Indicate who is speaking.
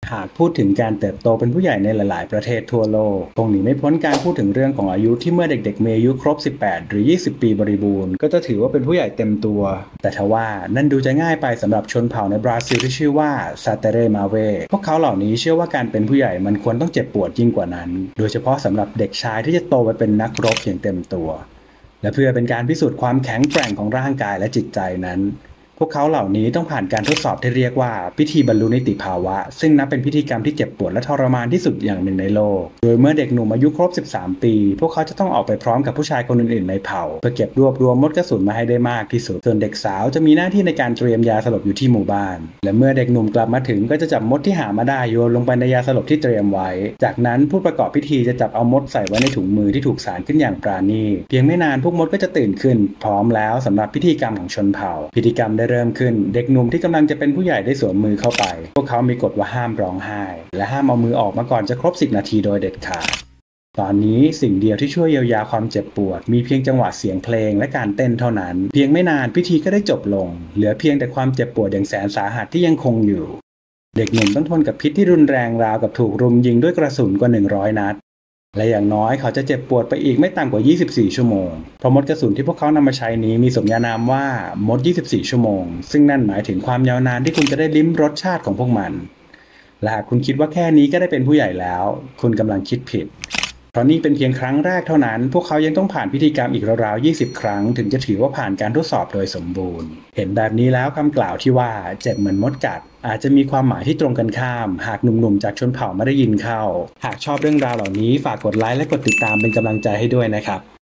Speaker 1: หากพูดถึงการเติบโตเป็นผู้ใหญ่ในหลายๆประเทศทั่วโลกคงหนีไม่พ้นการพูดถึงเรื่องของอายุที่เมื่อเด็กๆมีอายุครบ18หรือ20ปีบริบูรณ์ก็จะถือว่าเป็นผู้ใหญ่เต็มตัวแต่ทว่านั่นดูจะง่ายไปสำหรับชนเผ่าในบราซิลที่ชื่อว่าซาเตเรมาเวพวกเขาเหล่านี้เชื่อว่าการเป็นผู้ใหญ่มันควรต้องเจ็บปวดยิ่งกว่านั้นโดยเฉพาะสำหรับเด็กชายที่จะโตไปเป็นนักรบอย่างเต็มตัวและเพื่อเป็นการพิสูจน์ความแข็งแกร่งของร่างกายและจิตใจนั้นพวกเขาเหล่านี้ต้องผ่านการทดสอบที่เรียกว่าพิธีบรรลุนิติภาวะซึ่งนับเป็นพิธีกรรมที่เจ็บปวดและทรมานที่สุดอย่างหนึ่งในโลกโดยเมื่อเด็กหนุ่มอายุครบ13ปีพวกเขาจะต้องออกไปพร้อมกับผู้ชายคนอื่นๆในเผ่าเพื่อเก็บรวบรวมมดกระสุนมาให้ได้มากที่สุดส่วนเด็กสาวจะมีหน้าที่ในการเตรียมยาสลบอยู่ที่หมู่บ้านและเมื่อเด็กหนุ่มกลับมาถึงก็จะจับมดที่หามาได้โยนลงไปในยาสลบที่เตรียมไว้จากนั้นผู้ประกอบพิธีจะจับเอามดใส่ไว้ในถุงมือที่ถูกสานขึ้นอย่างปราณีตเพียงไม่นานพวกมดก็จะตื่นขึ้นพร้อมแล้วสำหรับพิธีกรรมของชนเผ่าพิธีกรรมได้เริ่มขึ้นเด็กหนุ่มที่กำลังจะเป็นผู้ใหญ่ได้สวมมือเข้าไปพวกเขามีกฎว่าห้ามร้องไห้และห้ามเอามือออกมาก่อนจะครบ10นาทีโดยเด็ดขาดตอนนี้สิ่งเดียวที่ช่วยเยียวยาความเจ็บปวดมีเพียงจังหวะเสียงเพลงและการเต้นเท่านั้นเพียงไม่นานพิธีก็ได้จบลงเหลือเพียงแต่ความเจ็บปวดอย่างแสนสาหัสที่ยังคงอยู่เด็กหนุ่มต้องทนกับพิษที่รุนแรงราวกับถูกรุมยิงด้วยกระสุนกว่า100นัดและอย่างน้อยเขาจะเจ็บปวดไปอีกไม่ต่ำกว่า24ชั่วโมงเพราะมดกระสุนที่พวกเขานำมาใช้นี้มีสมญานามว่ามด24ชั่วโมงซึ่งนั่นหมายถึงความยาวนานที่คุณจะได้ลิ้มรสชาติของพวกมันและหากคุณคิดว่าแค่นี้ก็ได้เป็นผู้ใหญ่แล้วคุณกำลังคิดผิดเพราะนี่เป็นเพียงครั้งแรกเท่านั้นพวกเขายังต้องผ่านพิธีกรรมอีกราวๆ20ครั้งถึงจะถือว่าผ่านการทดสอบโดยสมบูรณ์เห็นแบบนี้แล้วคำกล่าวที่ว่าเจ็บเหมือนมดกัดอาจจะมีความหมายที่ตรงกันข้ามหากหนุ่มๆจากชนเผ่าไม่ได้ยินเข้าหากชอบเรื่องราวเหล่านี้ฝากกดไลค์และกดติดตามเป็นกำลังใจให้ด้วยนะครับ